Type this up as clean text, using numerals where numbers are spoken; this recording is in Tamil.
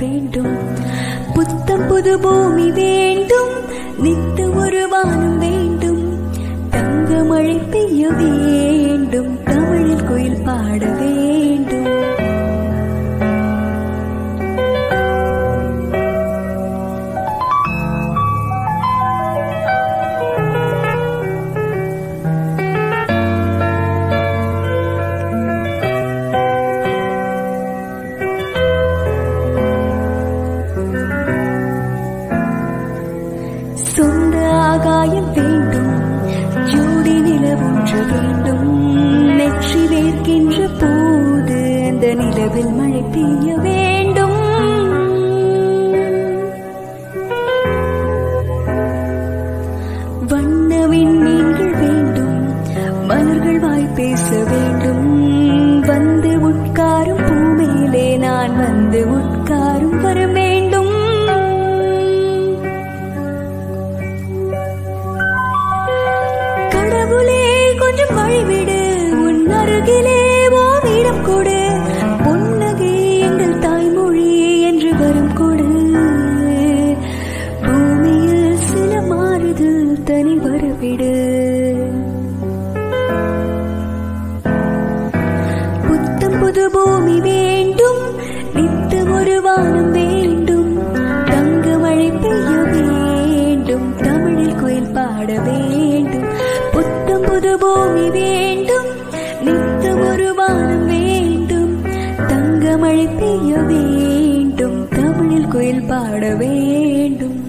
வேண்டும். புத்தம் புது பூமி வேண்டும், நித்த ஒரு வானம் வேண்டும். தங்க மழை பெய்ய வேண்டும், தமிழில் குயில் பாட வேண்டும். சொந்த ஆகாயம் வேண்டும், ஜோடி நிலவொன்று வேண்டும். நெற்றி வேர்க்கின்ற போது அந்த நிலவில் மழை பெய்ய வேண்டும். வண்ணவின் மீன்கள் வேண்டும், மலர்கள் வாய் பேச வேண்டும். வந்து உட்காரும் பூமேலே நான் வந்து உட்காரும் வர வேண்டும். கடவுளே கொஞ்சம் வழிவிடு, உன் அருகிலே ஓரிடம் கொடு. பொன்னகை எங்கள் தாய்மொழி என்று வரும் கொடு. பூமியில் சில மாறுதல் தனி வரவிடு. புத்தம் புது பூமி வேண்டும், நித்த ஒரு வானம் வேண்டும். தங்க மழை பெய்ய வேண்டும், தமிழில் குயில் பாட வேண்டும். புத்தம் புது பூமி வேண்டும், நித்த ஒரு வானம் வேண்டும். தங்க மழை பெய்ய வேண்டும், தமிழில் குயில் பாட வேண்டும்.